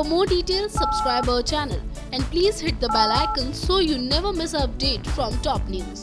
For more details, subscribe our channel and please hit the bell icon so you never miss an update from top news.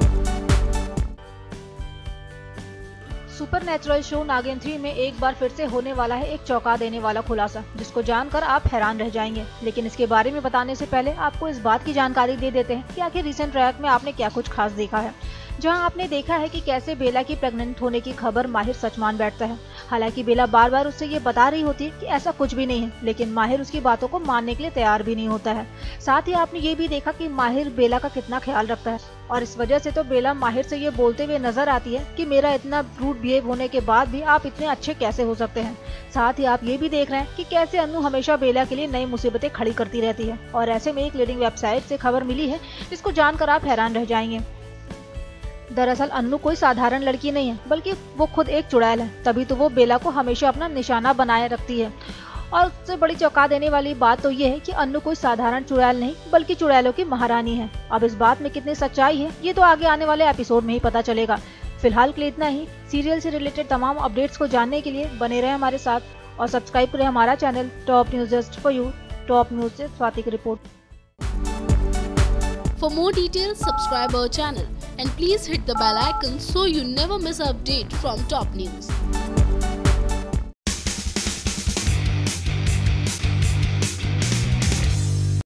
Supernatural show Naagin 3 में एक बार फिर से होने वाला है एक चौंका देने वाला खुलासा, जिसको जानकर आप हैरान रह जाएंगे। लेकिन इसके बारे में बताने से पहले आपको इस बात की जानकारी दे देते हैं कि आखिर रिसेंट ट्रैक में आपने क्या कुछ खास देखा है, जहां आपने देखा है कि कैसे बेला की प्रेग्नेंट होने की खबर माहिर सच मान बैठता है। हालांकि बेला बार बार उससे ये बता रही होती है कि ऐसा कुछ भी नहीं है, लेकिन माहिर उसकी बातों को मानने के लिए तैयार भी नहीं होता है। साथ ही आपने ये भी देखा कि माहिर बेला का कितना ख्याल रखता है, और इस वजह से तो बेला माहिर से ये बोलते हुए नजर आती है कि मेरा इतना रूड बिहेव होने के बाद भी आप इतने अच्छे कैसे हो सकते हैं। साथ ही आप ये भी देख रहे हैं कि कैसे अनु हमेशा बेला के लिए नई मुसीबतें खड़ी करती रहती है, और ऐसे में एक लीडिंग वेबसाइट से खबर मिली है जिसको जानकर आप हैरान रह जाएंगे। दरअसल अन्नू कोई साधारण लड़की नहीं है, बल्कि वो खुद एक चुड़ैल है। तभी तो वो बेला को हमेशा अपना निशाना बनाए रखती है। और उससे बड़ी चौंका देने वाली बात तो ये है कि अन्नू कोई साधारण चुड़ैल नहीं, बल्कि चुड़ैलों की महारानी है। अब इस बात में कितनी सच्चाई है ये तो आगे आने वाले एपिसोड में ही पता चलेगा। फिलहाल के लिए इतना ही। सीरियल से रिलेटेड तमाम अपडेट्स को जानने के लिए बने रहे हमारे साथ और सब्सक्राइब करें हमारा channel top news just for you. Top news से स्वाति की report. For more details, subscribe our channel and please hit the bell icon so you never miss an update from top news.